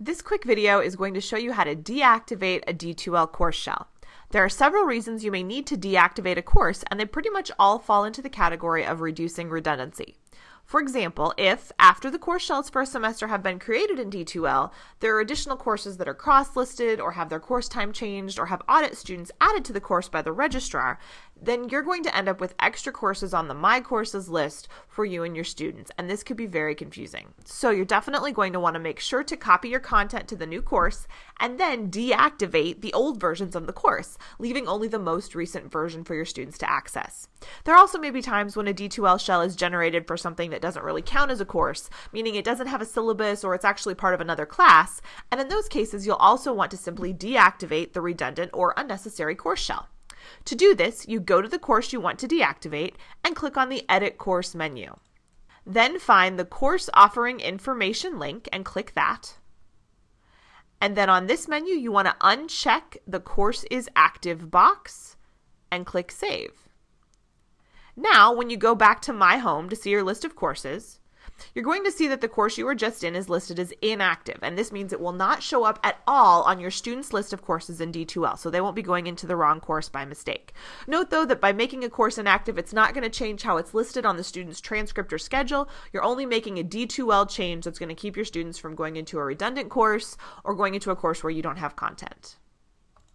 This quick video is going to show you how to deactivate a D2L course shell. There are several reasons you may need to deactivate a course, and they pretty much all fall into the category of reducing redundancy. For example, if, after the course shells for a semester have been created in D2L, there are additional courses that are cross-listed or have their course time changed or have audit students added to the course by the registrar, then you're going to end up with extra courses on the My Courses list for you and your students, and this could be very confusing. So you're definitely going to want to make sure to copy your content to the new course and then deactivate the old versions of the course, leaving only the most recent version for your students to access. There also may be times when a D2L shell is generated for something that doesn't really count as a course, meaning it doesn't have a syllabus or it's actually part of another class, and in those cases you'll also want to simply deactivate the redundant or unnecessary course shell. To do this, you go to the course you want to deactivate and click on the Edit Course menu. Then find the Course Offering Information link and click that. And then on this menu, you want to uncheck the Course is Active box and click Save. Now, when you go back to My Home to see your list of courses, you're going to see that the course you were just in is listed as inactive, and this means it will not show up at all on your students' list of courses in D2L, so they won't be going into the wrong course by mistake. Note, though, that by making a course inactive, it's not going to change how it's listed on the student's transcript or schedule. You're only making a D2L change that's going to keep your students from going into a redundant course or going into a course where you don't have content.